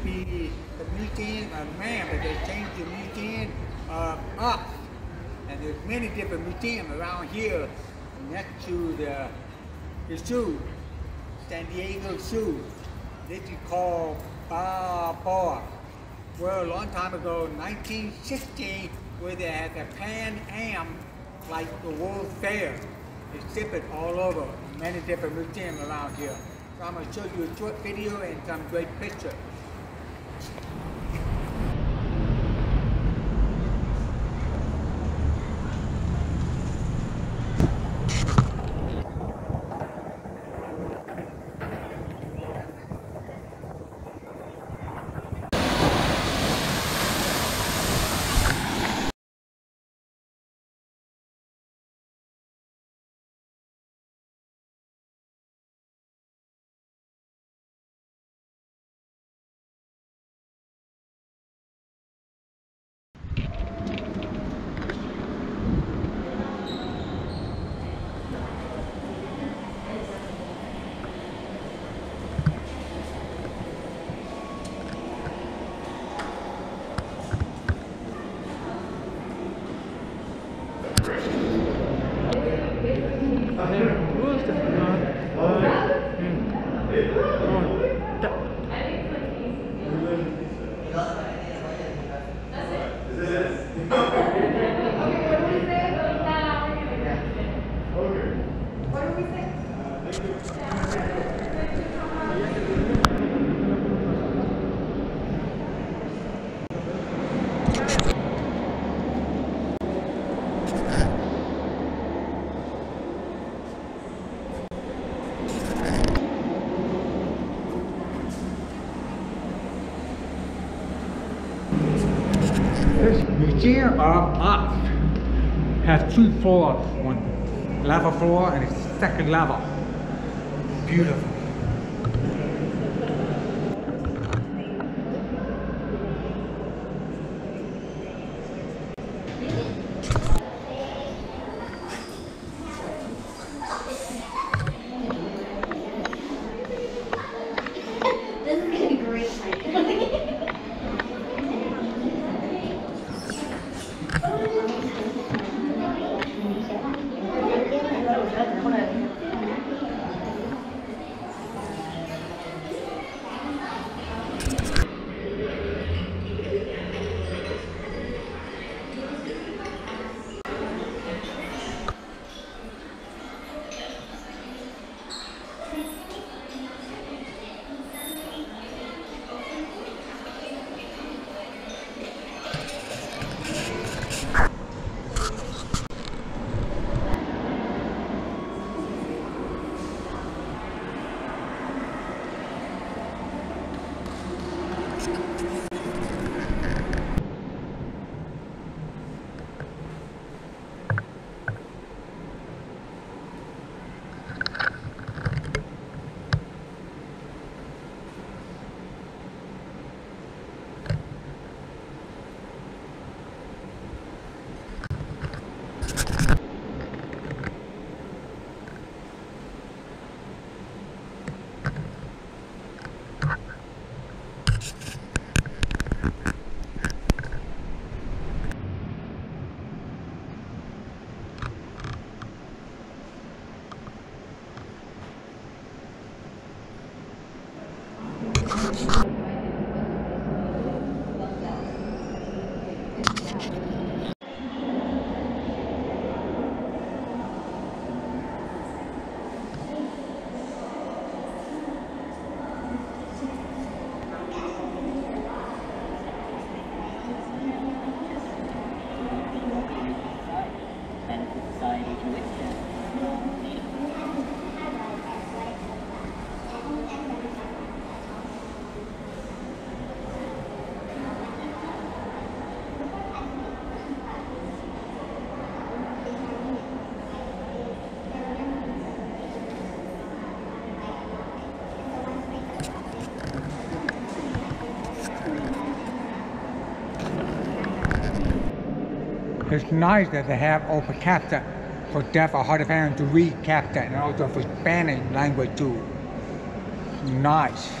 be the museum of man, but they changed the museum of us. And there's many different museums around here next to the zoo, San Diego Zoo. This is called Balboa. Well, a long time ago, 1960, where they had the Pan Am, like the World Fair. Exhibit all over, many different museums around here. So I'm going to show you a short video and some great pictures. This Museum of Art has 2 floors, one level floor and a second level. Beautiful. This is going to be great. It's nice that they have open caption for deaf or hard of hearing to read caption, and also for Spanish language too. Nice.